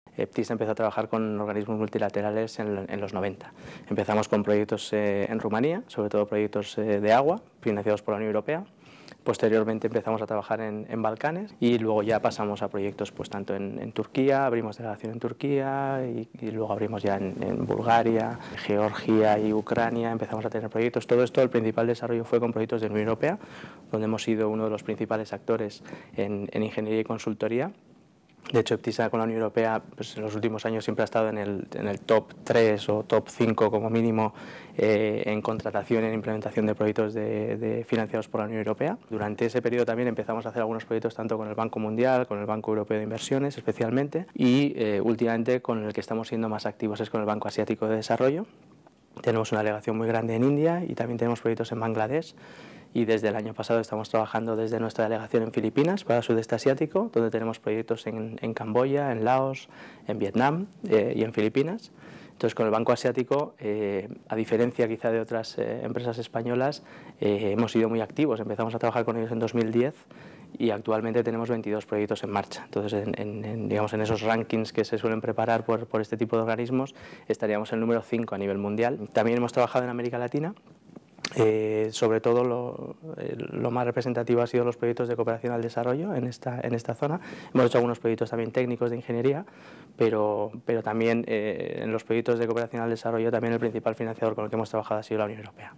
PTISA empezó a trabajar con organismos multilaterales en los 90. Empezamos con proyectos en Rumanía, sobre todo proyectos de agua, financiados por la Unión Europea. Posteriormente empezamos a trabajar en Balcanes y luego ya pasamos a proyectos pues tanto en Turquía, abrimos delegación en Turquía y luego abrimos ya en Bulgaria, Georgia y Ucrania, empezamos a tener proyectos. Todo esto, el principal desarrollo fue con proyectos de la Unión Europea, donde hemos sido uno de los principales actores en ingeniería y consultoría. De hecho, PTISA con la Unión Europea pues, en los últimos años siempre ha estado en el top 3 o top 5 como mínimo en contratación y en implementación de proyectos financiados por la Unión Europea. Durante ese periodo también empezamos a hacer algunos proyectos tanto con el Banco Mundial, con el Banco Europeo de Inversiones especialmente, y últimamente con el que estamos siendo más activos es con el Banco Asiático de Desarrollo. Tenemos una delegación muy grande en India y también tenemos proyectos en Bangladesh. Y desde el año pasado estamos trabajando desde nuestra delegación en Filipinas para el sudeste asiático, donde tenemos proyectos en Camboya, en Laos, en Vietnam y en Filipinas. Entonces, con el Banco Asiático, a diferencia quizá de otras empresas españolas, hemos sido muy activos. Empezamos a trabajar con ellos en 2010 y actualmente tenemos 22 proyectos en marcha. Entonces, digamos, en esos rankings que se suelen preparar por este tipo de organismos, estaríamos en el número 5 a nivel mundial. También hemos trabajado en América Latina. Sobre todo lo más representativo ha sido los proyectos de cooperación al desarrollo en esta zona. Hemos hecho algunos proyectos también técnicos de ingeniería, pero también en los proyectos de cooperación al desarrollo también el principal financiador con el que hemos trabajado ha sido la Unión Europea.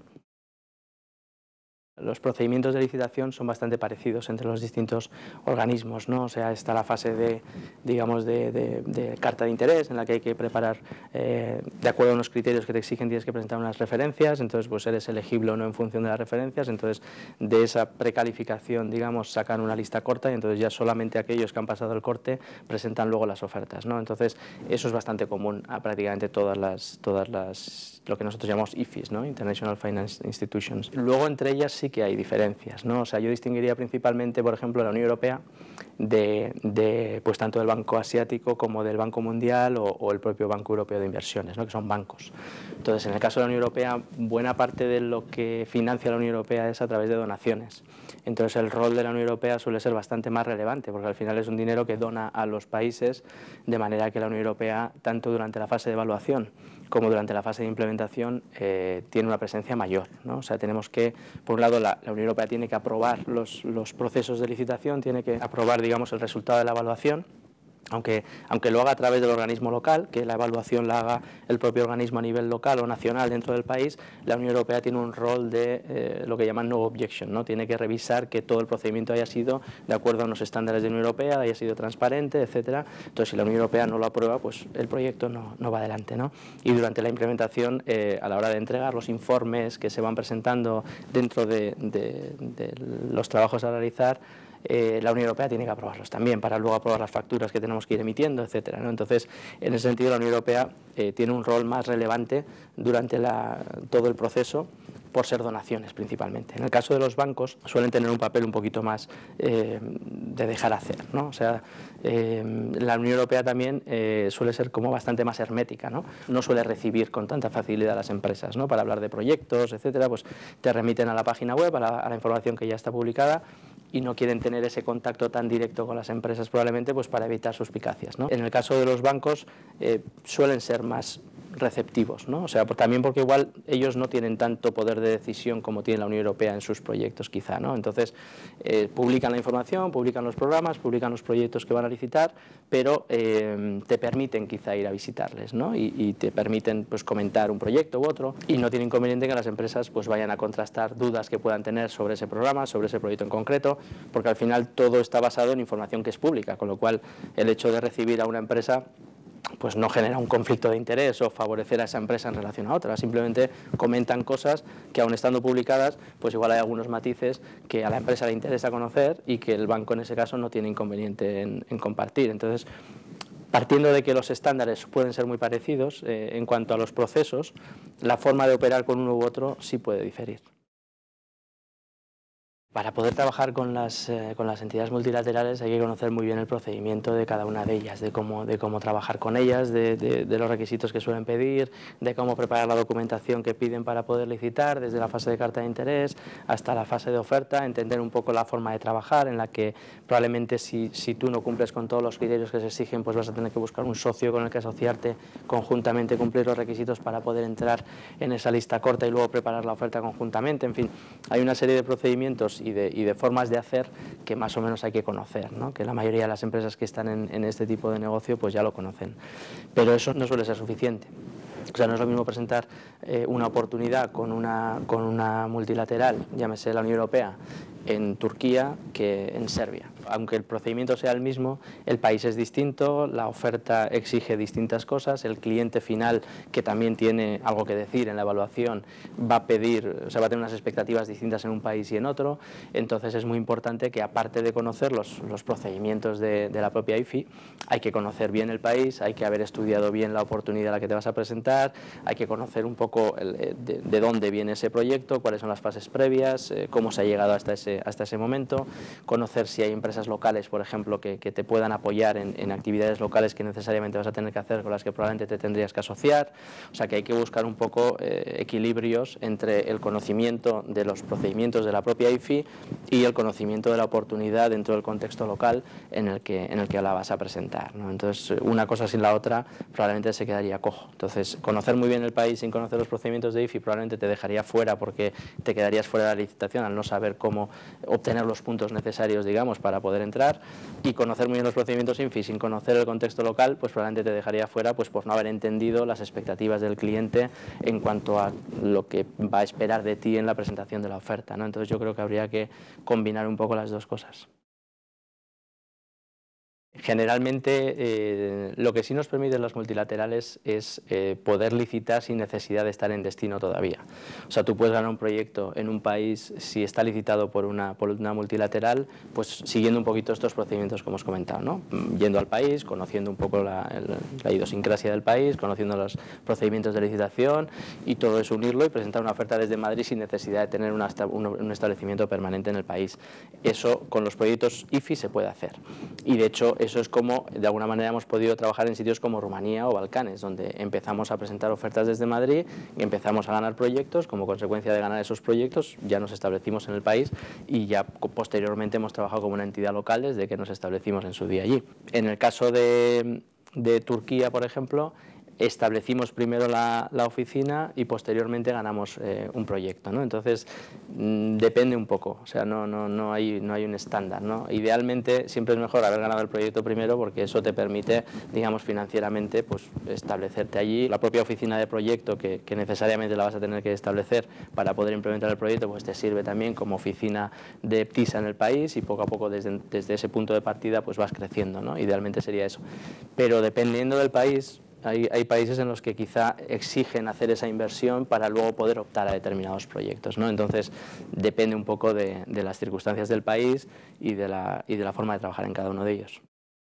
Los procedimientos de licitación son bastante parecidos entre los distintos organismos, ¿no? O sea, está la fase de carta de interés en la que hay que preparar, de acuerdo a unos criterios que te exigen, tienes que presentar unas referencias, entonces pues eres elegible o no en función de las referencias, entonces de esa precalificación, digamos, sacan una lista corta y entonces ya solamente aquellos que han pasado el corte presentan luego las ofertas, ¿no? Entonces eso es bastante común a prácticamente todas las lo que nosotros llamamos IFIs, ¿no? International Finance Institutions. Luego entre ellas sí que hay diferencias, ¿no? O sea, yo distinguiría principalmente, por ejemplo, la Unión Europea pues tanto del Banco Asiático como del Banco Mundial o el propio Banco Europeo de Inversiones, ¿no? Que son bancos. Entonces, en el caso de la Unión Europea, buena parte de lo que financia la Unión Europea es a través de donaciones. Entonces, el rol de la Unión Europea suele ser bastante más relevante, porque al final es un dinero que dona a los países, de manera que la Unión Europea, tanto durante la fase de evaluación como durante la fase de implementación, tiene una presencia mayor, ¿no? O sea, tenemos que, por un lado, la Unión Europea tiene que aprobar los procesos de licitación, tiene que aprobar, digamos, el resultado de la evaluación, aunque lo haga a través del organismo local, que la evaluación la haga el propio organismo a nivel local o nacional dentro del país, la Unión Europea tiene un rol de lo que llaman no objection, ¿no? Tiene que revisar que todo el procedimiento haya sido de acuerdo a unos estándares de la Unión Europea, haya sido transparente, etcétera. Entonces, si la Unión Europea no lo aprueba, pues el proyecto no va adelante, ¿no? Y durante la implementación, a la hora de entregar los informes que se van presentando dentro de los trabajos a realizar, la Unión Europea tiene que aprobarlos también para luego aprobar las facturas que tenemos que ir emitiendo, etcétera, ¿no? Entonces, en ese sentido, la Unión Europea tiene un rol más relevante durante todo el proceso, por ser donaciones principalmente. En el caso de los bancos suelen tener un papel un poquito más de dejar hacer, ¿no? O sea, la Unión Europea también suele ser como bastante más hermética, ¿no? No suele recibir con tanta facilidad a las empresas, ¿no? Para hablar de proyectos, etcétera, pues te remiten a la página web, a la información que ya está publicada, y no quieren tener ese contacto tan directo con las empresas probablemente pues para evitar suspicacias, ¿no? En el caso de los bancos suelen ser más receptivos, ¿no? O sea, también porque igual ellos no tienen tanto poder de decisión como tiene la Unión Europea en sus proyectos quizá, ¿no? Entonces publican la información, publican los programas, publican los proyectos que van a licitar, pero te permiten quizá ir a visitarles, ¿no? Y te permiten pues comentar un proyecto u otro, y no tiene inconveniente que las empresas pues vayan a contrastar dudas que puedan tener sobre ese programa, sobre ese proyecto en concreto, porque al final todo está basado en información que es pública, con lo cual el hecho de recibir a una empresa pues no genera un conflicto de interés o favorecer a esa empresa en relación a otra, simplemente comentan cosas que aun estando publicadas, pues igual hay algunos matices que a la empresa le interesa conocer y que el banco en ese caso no tiene inconveniente en compartir. Entonces, partiendo de que los estándares pueden ser muy parecidos, en cuanto a los procesos, la forma de operar con uno u otro sí puede diferir. Para poder trabajar con las entidades multilaterales hay que conocer muy bien el procedimiento de cada una de ellas, de cómo trabajar con ellas, de los requisitos que suelen pedir, de cómo preparar la documentación que piden para poder licitar, desde la fase de carta de interés hasta la fase de oferta, entender un poco la forma de trabajar en la que probablemente si tú no cumples con todos los criterios que se exigen, pues vas a tener que buscar un socio con el que asociarte conjuntamente, cumplir los requisitos para poder entrar en esa lista corta y luego preparar la oferta conjuntamente. En fin, hay una serie de procedimientos y de formas de hacer que más o menos hay que conocer, ¿no? Que la mayoría de las empresas que están en este tipo de negocio pues ya lo conocen, pero eso no suele ser suficiente. O sea, no es lo mismo presentar una oportunidad con una multilateral, llámese la Unión Europea, en Turquía que en Serbia. Aunque el procedimiento sea el mismo, el país es distinto, la oferta exige distintas cosas, el cliente final, que también tiene algo que decir en la evaluación, va a pedir, o sea, va a tener unas expectativas distintas en un país y en otro. Entonces es muy importante que, aparte de conocer los procedimientos de la propia IFI, hay que conocer bien el país, hay que haber estudiado bien la oportunidad a la que te vas a presentar, hay que conocer un poco de dónde viene ese proyecto, cuáles son las fases previas, cómo se ha llegado hasta ese momento, conocer si hay empresas locales, por ejemplo, que te puedan apoyar en actividades locales que necesariamente vas a tener que hacer, con las que probablemente te tendrías que asociar. O sea, que hay que buscar un poco equilibrios entre el conocimiento de los procedimientos de la propia IFI y el conocimiento de la oportunidad dentro del contexto local en el que la vas a presentar, ¿no? Entonces, una cosa sin la otra probablemente se quedaría cojo. Entonces, conocer muy bien el país sin conocer los procedimientos de IFI probablemente te dejaría fuera, porque te quedarías fuera de la licitación al no saber cómo obtener los puntos necesarios, digamos, para poder entrar. Y conocer muy bien los procedimientos IFI sin conocer el contexto local, pues probablemente te dejaría fuera, pues por no haber entendido las expectativas del cliente en cuanto a lo que va a esperar de ti en la presentación de la oferta, ¿no? Entonces yo creo que habría que combinar un poco las dos cosas. Generalmente, lo que sí nos permiten las multilaterales es poder licitar sin necesidad de estar en destino todavía. O sea, tú puedes ganar un proyecto en un país si está licitado por una multilateral, pues siguiendo un poquito estos procedimientos que hemos comentado, ¿no? Yendo al país, conociendo un poco la idiosincrasia del país, conociendo los procedimientos de licitación y todo eso unirlo y presentar una oferta desde Madrid sin necesidad de tener un establecimiento permanente en el país. Eso con los proyectos IFI se puede hacer. Y de hecho, eso es como de alguna manera hemos podido trabajar en sitios como Rumanía o Balcanes, donde empezamos a presentar ofertas desde Madrid y empezamos a ganar proyectos. Como consecuencia de ganar esos proyectos ya nos establecimos en el país y ya posteriormente hemos trabajado como una entidad local desde que nos establecimos en su día allí. En el caso de Turquía, por ejemplo, establecimos primero la oficina y posteriormente ganamos un proyecto, ¿no? Entonces depende un poco, o sea, no hay un estándar, ¿no? Idealmente siempre es mejor haber ganado el proyecto primero, porque eso te permite, digamos, financieramente, pues establecerte allí. La propia oficina de proyecto que necesariamente la vas a tener que establecer para poder implementar el proyecto, pues te sirve también como oficina de TISA en el país, y poco a poco desde ese punto de partida pues vas creciendo, ¿no? Idealmente sería eso, pero dependiendo del país. Hay países en los que quizá exigen hacer esa inversión para luego poder optar a determinados proyectos, ¿no? Entonces depende un poco de las circunstancias del país y de la forma de trabajar en cada uno de ellos.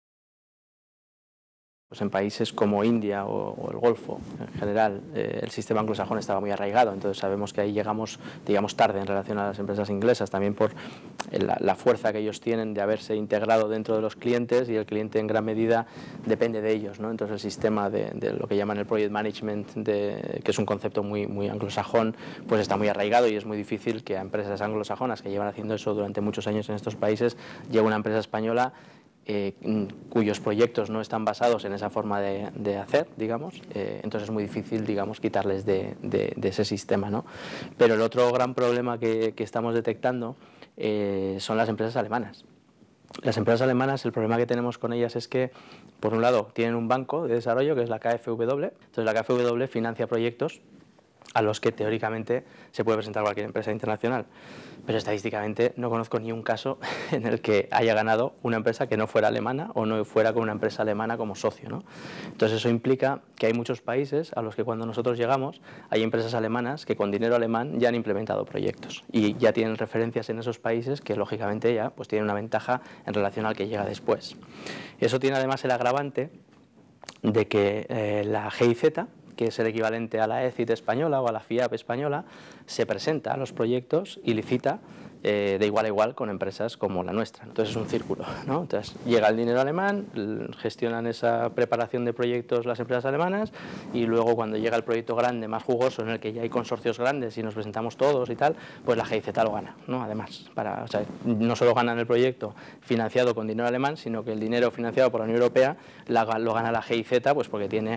Pues en países como India o el Golfo, en general, el sistema anglosajón estaba muy arraigado, entonces sabemos que ahí llegamos, digamos, tarde en relación a las empresas inglesas, también por la fuerza que ellos tienen de haberse integrado dentro de los clientes, y el cliente en gran medida depende de ellos, ¿no? Entonces el sistema de lo que llaman el project management, que es un concepto muy anglosajón, pues está muy arraigado, y es muy difícil que a empresas anglosajonas que llevan haciendo eso durante muchos años en estos países llegue una empresa española cuyos proyectos no están basados en esa forma de hacer, digamos, entonces es muy difícil, digamos, quitarles de ese sistema, ¿no? Pero el otro gran problema que estamos detectando son las empresas alemanas. Las empresas alemanas, el problema que tenemos con ellas es que, por un lado, tienen un banco de desarrollo que es la KfW, entonces la KfW financia proyectos a los que teóricamente se puede presentar cualquier empresa internacional, pero estadísticamente no conozco ni un caso en el que haya ganado una empresa que no fuera alemana o no fuera con una empresa alemana como socio, ¿no? Entonces eso implica que hay muchos países a los que cuando nosotros llegamos hay empresas alemanas que con dinero alemán ya han implementado proyectos y ya tienen referencias en esos países que lógicamente ya pues tienen una ventaja en relación al que llega después. Eso tiene además el agravante de que la GIZ, que es el equivalente a la ECIT española o a la FIAP española, se presenta a los proyectos y licita de igual a igual con empresas como la nuestra. Entonces es un círculo, ¿no? Entonces llega el dinero alemán, gestionan esa preparación de proyectos las empresas alemanas, y luego cuando llega el proyecto grande, más jugoso, en el que ya hay consorcios grandes y nos presentamos todos y tal, pues la GIZ lo gana, ¿no? Además, o sea, no solo ganan el proyecto financiado con dinero alemán, sino que el dinero financiado por la Unión Europea lo gana la GIZ, pues porque tiene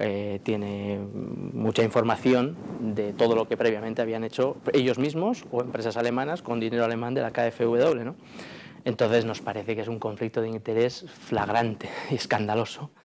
mucha información de todo lo que previamente habían hecho ellos mismos o empresas alemanas con dinero alemán de la KfW, ¿no? Entonces nos parece que es un conflicto de interés flagrante y escandaloso